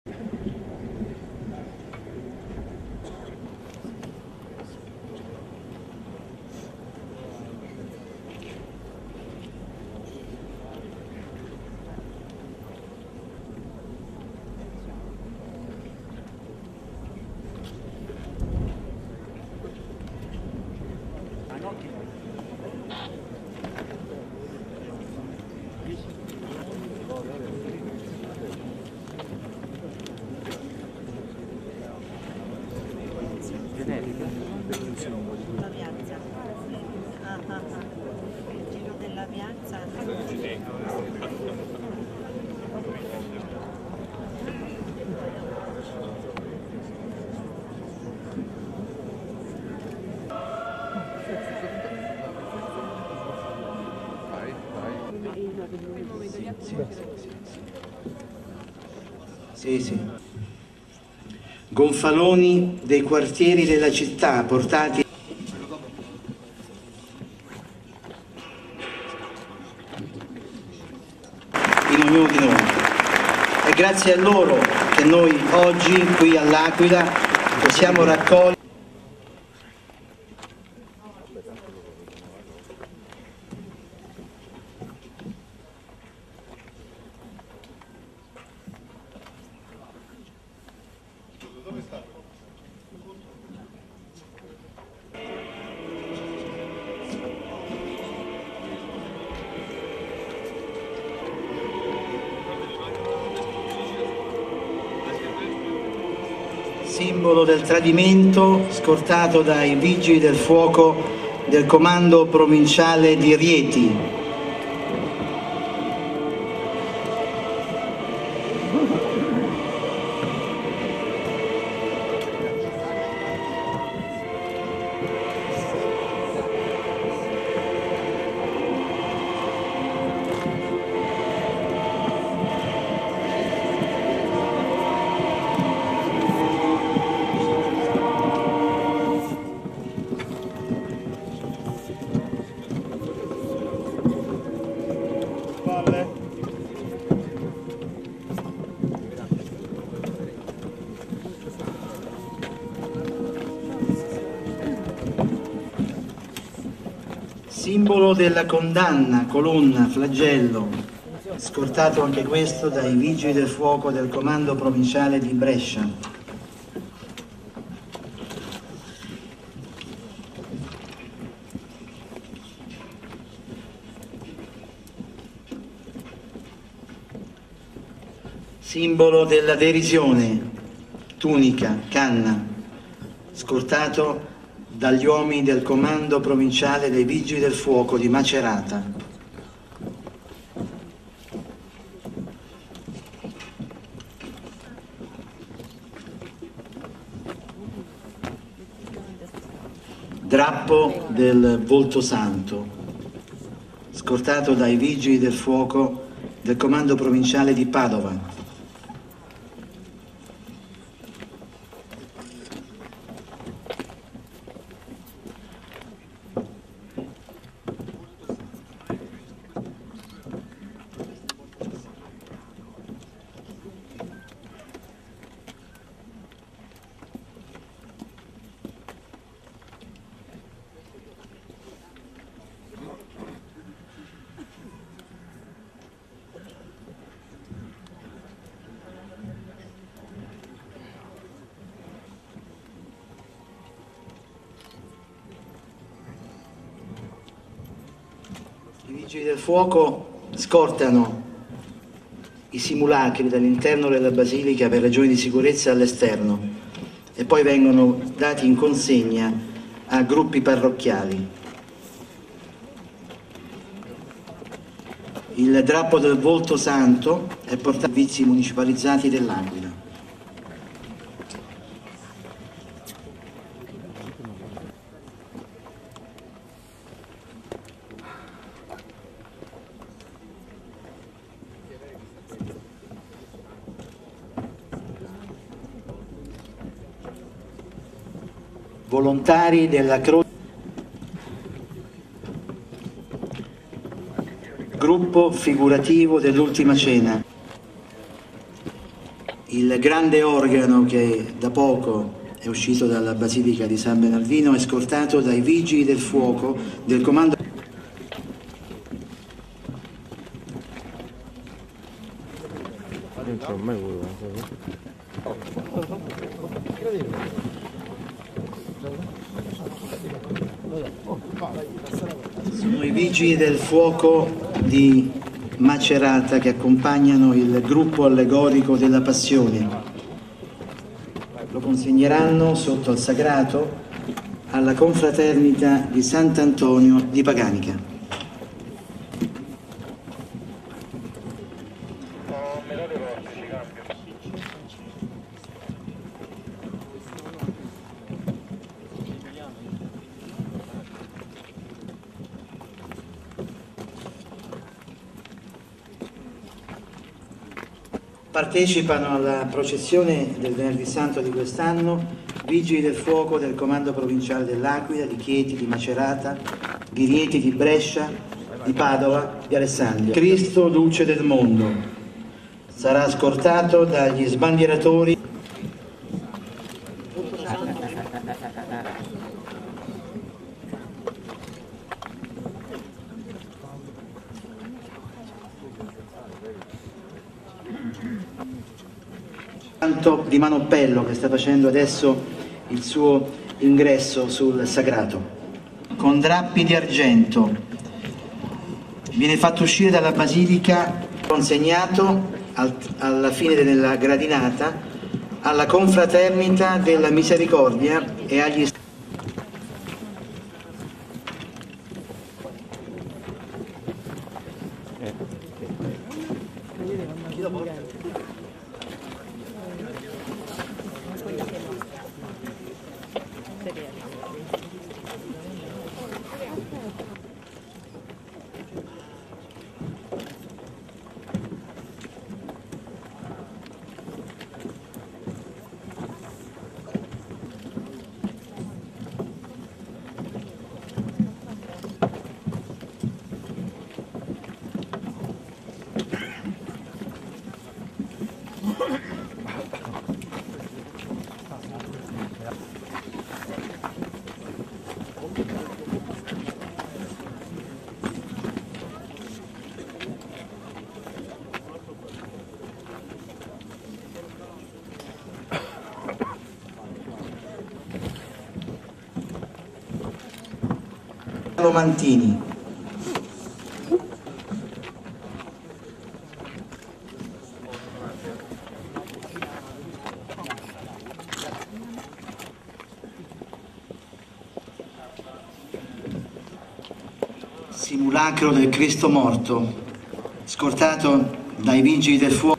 La piazza. Il giro della piazza. Sì. Gonfaloni dei quartieri della città portati in ognuno di noi. È grazie a loro che noi oggi qui all'Aquila possiamo raccogliere simbolo del tradimento scortato dai vigili del fuoco del comando provinciale di Rieti. Simbolo della condanna, colonna, flagello, scortato anche questo dai vigili del fuoco del comando provinciale di Brescia. Simbolo della derisione, tunica, canna, scortato dagli uomini del comando provinciale dei vigili del fuoco di Macerata. Drappo del Voltosanto, scortato dai vigili del fuoco del comando provinciale di Padova. I vigili del fuoco scortano i simulacri dall'interno della basilica per ragioni di sicurezza all'esterno e poi vengono dati in consegna a gruppi parrocchiali. Il drappo del Volto Santo è portato ai servizi municipalizzati dell'Aquila. Volontari della Croce, gruppo figurativo dell'Ultima Cena, Il grande organo che da poco è uscito dalla Basilica di San Bernardino è scortato dai Vigili del Fuoco del Comando. Sono i Vigili del Fuoco di Macerata che accompagnano il gruppo allegorico della Passione. Lo consegneranno sotto al sagrato alla confraternita di Sant'Antonio di Paganica. Partecipano alla processione del Venerdì Santo di quest'anno Vigili del Fuoco del Comando Provinciale dell'Aquila, di Chieti, di Macerata, di Rieti, di Brescia, di Padova, di Alessandria. Cristo, luce del mondo, sarà scortato dagli sbandieratori. Di Manoppello, che sta facendo adesso il suo ingresso sul sagrato, con drappi di argento, viene fatto uscire dalla basilica, consegnato alla fine della gradinata alla confraternita della Misericordia e agli Mantini. Simulacro del Cristo morto, scortato dai Vigili del Fuoco.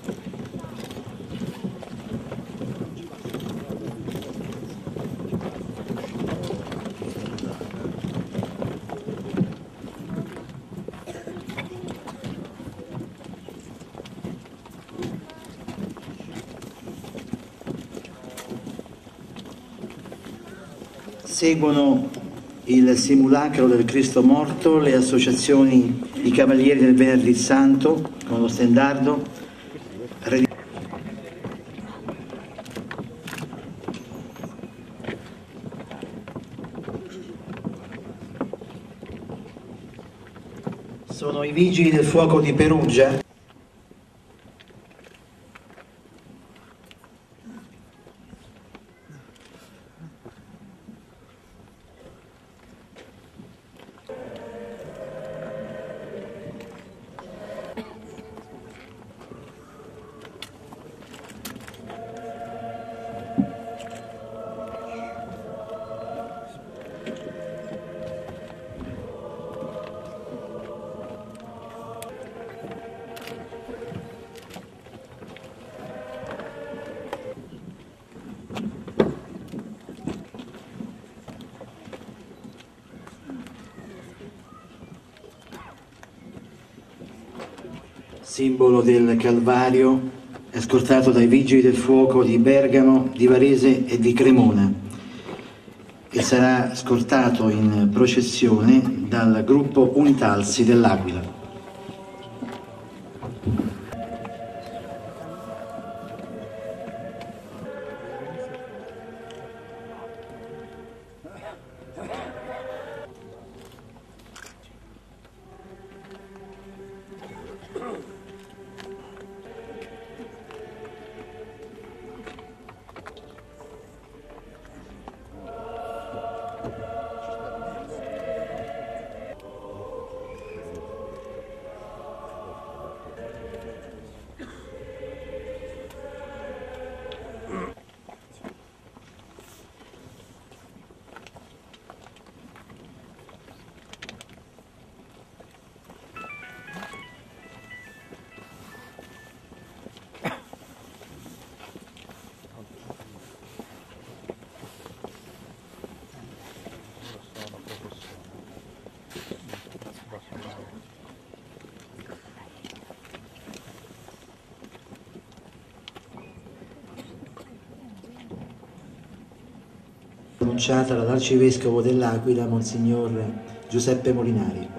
Seguono il simulacro del Cristo morto le associazioni I Cavalieri del Venerdì Santo con lo stendardo, sono i Vigili del Fuoco di Perugia. Simbolo del Calvario, è scortato dai Vigili del Fuoco di Bergamo, di Varese e di Cremona e sarà scortato in processione dal gruppo Unitalsi dell'Aquila. Pronunciata dall'Arcivescovo dell'Aquila, Monsignor Giuseppe Molinari.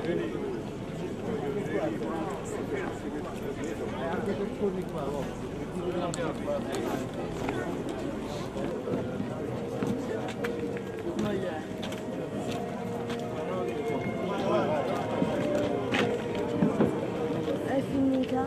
È finita?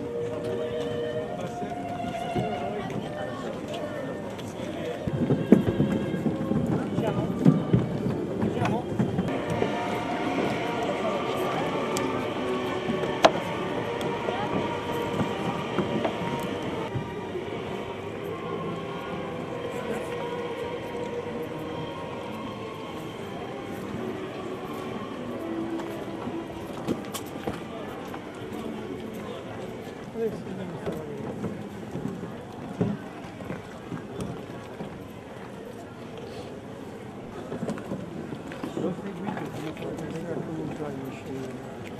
L'ho seguito perché comunque amici.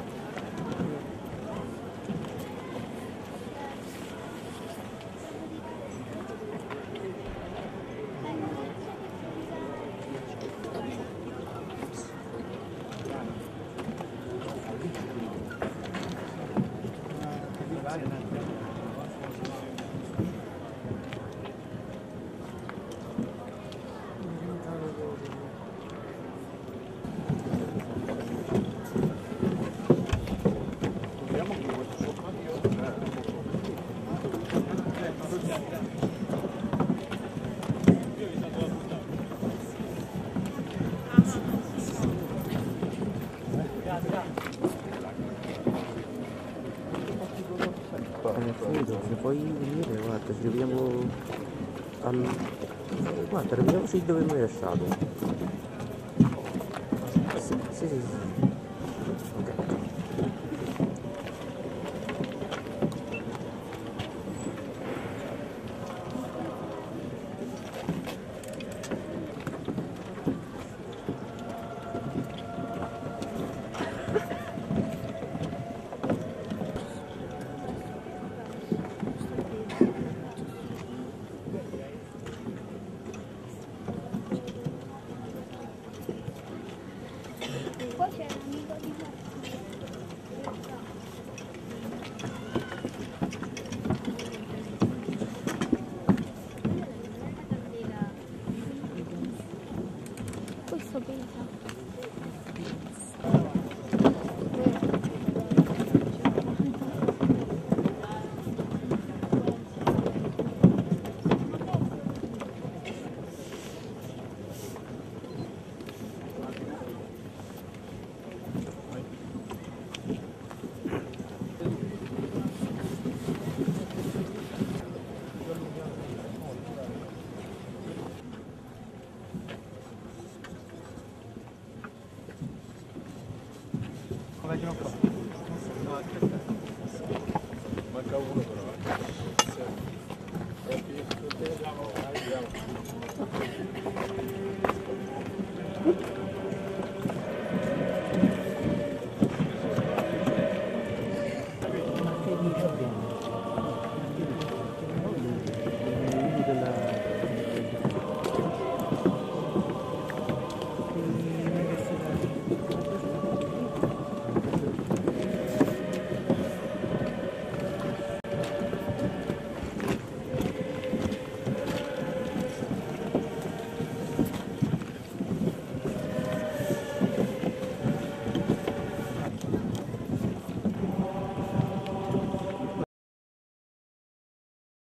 È finito, se puoi venire, guarda, ci vediamo al... guarda, rivediamoci dove mi hai lasciato. Sì. Ok. Poi c'è l'amico di questo pensa. Come che non fa? No, aspetta. Manca uno però. Andiamo.